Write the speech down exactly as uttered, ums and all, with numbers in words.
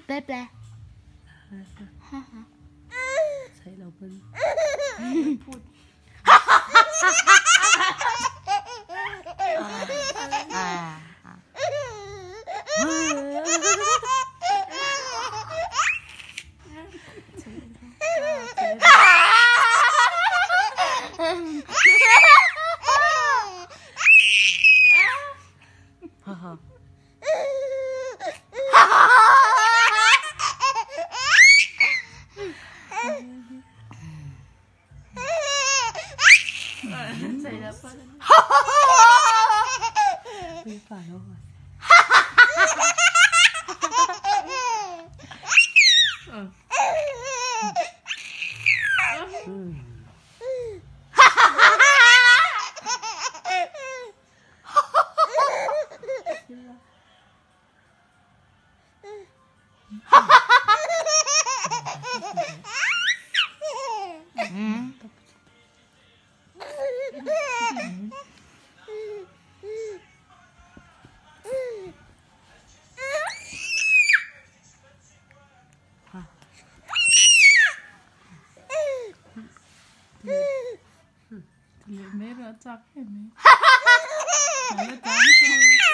แปลแปลใช่เราเพิ่นพูดใส่แล้วป่ะไม่ฝ่าแล้วไม่รู้จักเห็นไหมไม่รู้จัก